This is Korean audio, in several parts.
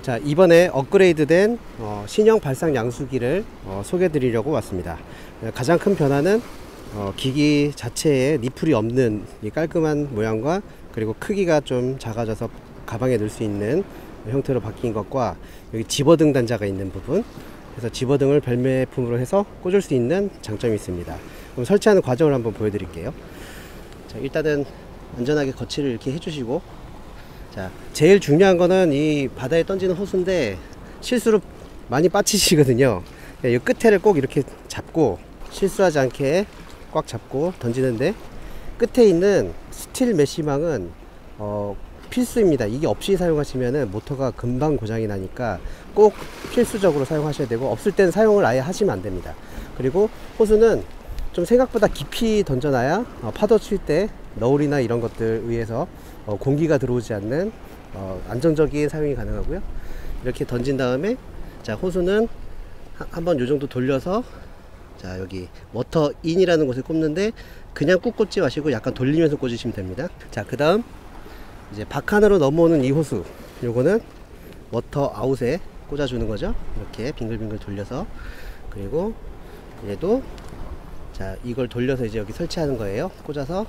자, 이번에 업그레이드된 신형 발상 양수기를 소개해 드리려고 왔습니다. 가장 큰 변화는 기기 자체에 니플이 없는 이 깔끔한 모양과 그리고 크기가 좀 작아져서 가방에 넣을 수 있는 형태로 바뀐 것과 여기 집어등 단자가 있는 부분, 그래서 집어등을 별매품으로 해서 꽂을 수 있는 장점이 있습니다. 그럼 설치하는 과정을 한번 보여드릴게요. 자, 일단은 안전하게 거치를 이렇게 해주시고, 자, 제일 중요한 거는 이 바다에 던지는 호수인데 실수로 많이 빠치시거든요. 이 끝에를 꼭 이렇게 잡고 실수하지 않게 꽉 잡고 던지는데, 끝에 있는 스틸 메쉬망은 필수입니다. 이게 없이 사용하시면 모터가 금방 고장이 나니까 꼭 필수적으로 사용하셔야 되고, 없을 땐 사용을 아예 하시면 안 됩니다. 그리고 호수는 좀 생각보다 깊이 던져놔야 파도 칠 때 너울이나 이런 것들 의해서 공기가 들어오지 않는 안정적인 사용이 가능하고요. 이렇게 던진 다음에, 자, 호수는 한번 요 정도 돌려서, 자, 여기 워터 인이라는 곳에 꼽는데 그냥 꾹 꽂지 마시고 약간 돌리면서 꽂으시면 됩니다. 자, 그 다음 이제 바칸으로 넘어오는 이 호수, 요거는 워터 아웃에 꽂아주는 거죠. 이렇게 빙글빙글 돌려서. 그리고 얘도, 자, 이걸 돌려서 이제 여기 설치하는 거예요. 꽂아서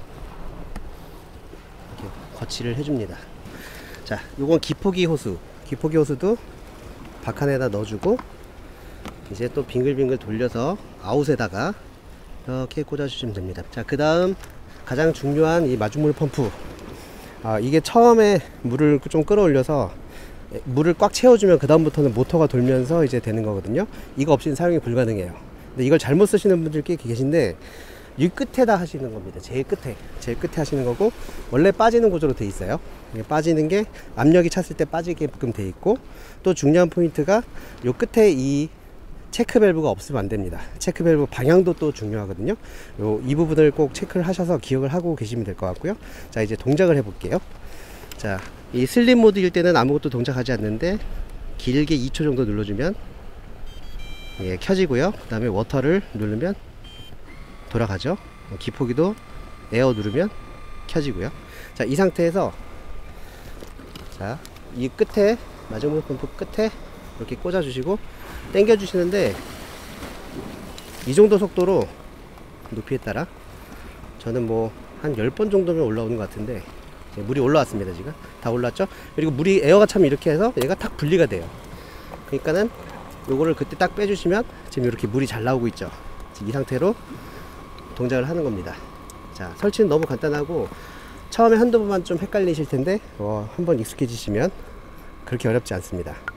이렇게 거치를 해줍니다. 자, 요건 기포기 호수. 기포기 호수도 바칸에다 넣어주고, 이제 또 빙글빙글 돌려서 아웃에다가 이렇게 꽂아주시면 됩니다. 자, 그 다음 가장 중요한 이 마중물 펌프. 이게 처음에 물을 좀 끌어올려서 물을 꽉 채워주면 그 다음부터는 모터가 돌면서 이제 되는 거거든요. 이거 없이는 사용이 불가능해요. 근데 이걸 잘못 쓰시는 분들 꽤 계신데, 이 끝에다 하시는 겁니다. 제일 끝에 하시는 거고, 원래 빠지는 구조로 돼 있어요. 빠지는 게 압력이 찼을 때 빠지게끔 돼 있고, 또 중요한 포인트가 요 끝에 이 체크 밸브가 없으면 안 됩니다. 체크 밸브 방향도 또 중요하거든요. 이 부분을 꼭 체크를 하셔서 기억을 하고 계시면 될 것 같고요. 자, 이제 동작을 해 볼게요. 자, 이 슬립 모드일 때는 아무것도 동작하지 않는데 길게 2초 정도 눌러주면 켜지고요. 그 다음에 워터를 누르면 돌아가죠. 기포기도 에어 누르면 켜지고요. 자, 이 상태에서, 자, 이 끝에 마중물 펌프 끝에 이렇게 꽂아 주시고 당겨 주시는데, 이 정도 속도로 높이에 따라 저는 뭐 한 10번 정도면 올라오는 것 같은데, 물이 올라왔습니다. 지금 다 올랐죠. 그리고 물이 에어가 차면 이렇게 해서 얘가 탁 분리가 돼요. 그러니까는 요거를 그때 딱 빼주시면 지금 이렇게 물이 잘 나오고 있죠. 이 상태로 동작을 하는 겁니다. 자, 설치는 너무 간단하고 처음에 한두 번만 좀 헷갈리실 텐데 한번 익숙해지시면 그렇게 어렵지 않습니다.